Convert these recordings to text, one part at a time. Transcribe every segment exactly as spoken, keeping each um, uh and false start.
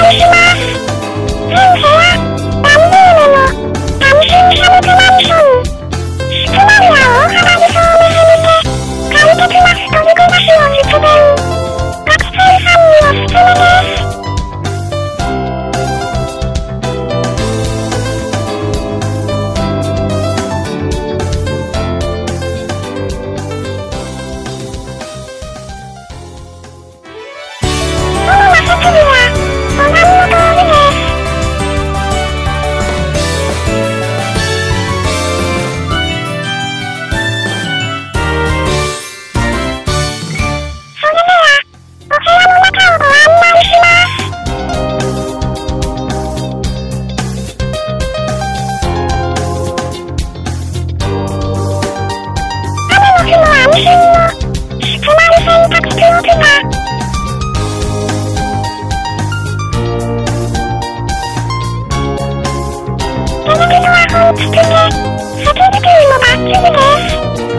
りします。全部屋、ワンルームの単身者向けマンション。室内は大幅に増目すぎて、快適な一人暮らしを実現。学生さんにおすすめです。設備はご覧の通りです。それではお部屋の中をご案内します。雨の日も安心の室内洗濯機置き場。テレビドア本付きで、セキュリティもバッチリです。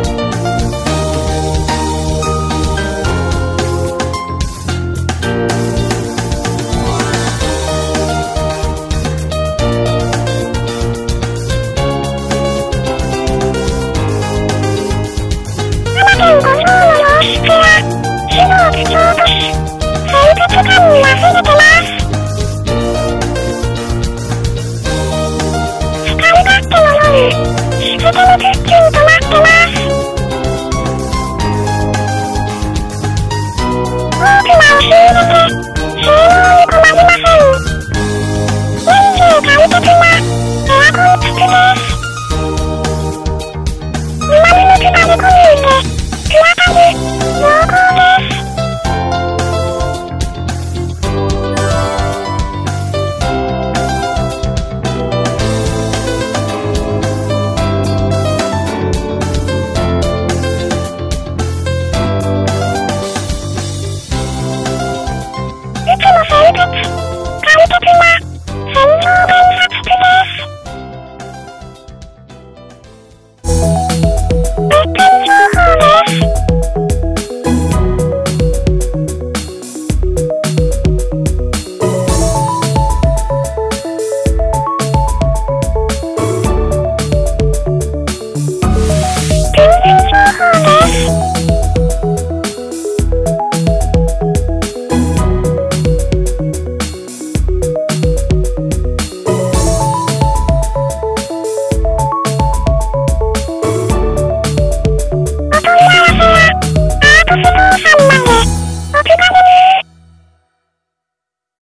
ななてんごひょうの洋室や、白を基調とし、清潔感に溢れてます。使い勝手の良い、静かなキッチン